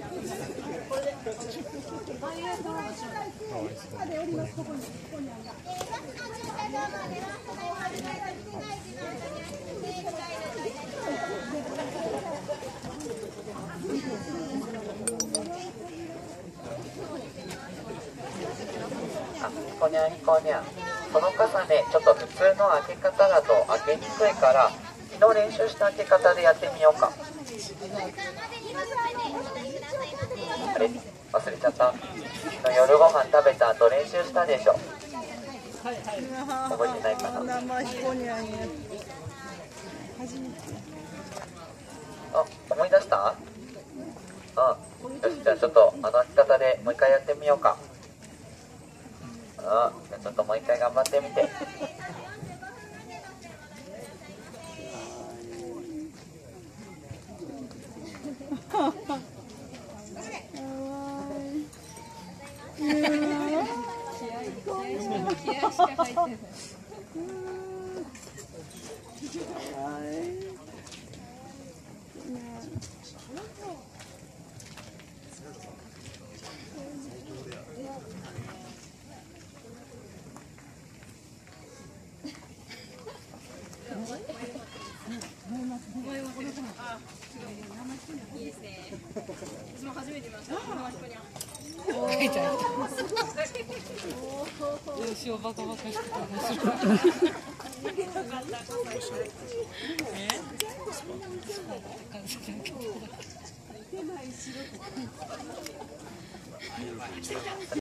ひこにゃんひこにゃん、その傘ね、ちょっと普通の開け方だと開けにくいから、昨日練習した開け方でやってみようか。あれ忘れちゃった。昨日夜ご飯食べた後練習したでしょ。覚えてないかな。あ、思い出した？うん。よし、じゃあちょっと開き方でもう一回やってみようか。じゃあちょっともう一回頑張ってみて。 気合しか入ってない。いいですね。私も初めて見ました。書いちゃう。どうしよう、バカバカしくて面白い。